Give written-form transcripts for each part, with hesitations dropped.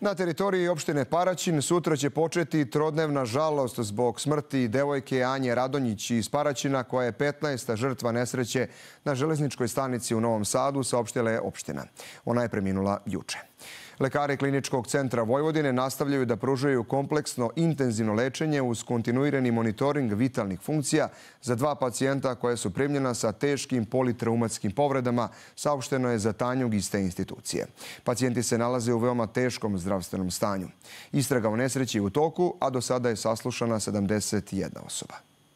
Na teritoriji opštine Paraćin sutra će početi trodnevna žalost zbog smrti devojke Anje Radonjić iz Paraćina, koja je 15. žrtva nesreće na železničkoj stanici u Novom Sadu, saopštila je opština. Ona je preminula juče. Lekari Kliničkog centra Vojvodine nastavljaju da pružaju kompleksno intenzivno lečenje uz kontinuirani monitoring vitalnih funkcija za 2 pacijenta koja su primljena sa teškim politraumatskim povredama, saopšteno je za Tanjug iz te institucije. Pacijenti se nalaze u veoma teškom zdravstvenom stanju. Istraga o nesreći je u toku, a do sada je saslušana 71 osoba.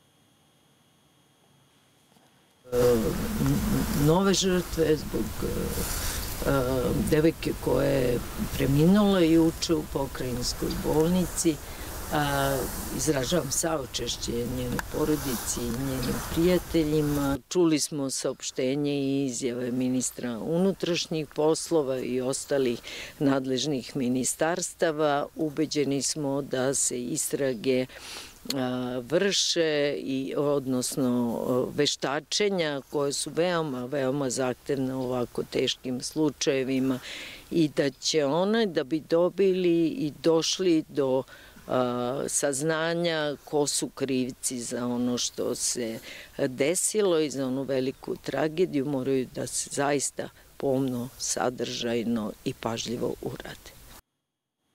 Nove žrtve zbog devojke koja je preminula juče u pokrajinskoj bolnici. Izražavam saučešće njenoj porodici i njenim prijateljima. Čuli smo saopštenje i izjave ministra unutrašnjih poslova i ostalih nadležnih ministarstava. Ubeđeni smo da se istrage vrše, odnosno veštačenja koje su veoma zahtevne u ovako teškim slučajevima i da će one, da bi dobili i došli do saznanja ko su krivci za ono što se desilo i za onu veliku tragediju, moraju da se zaista pomno, sadržajno i pažljivo urade.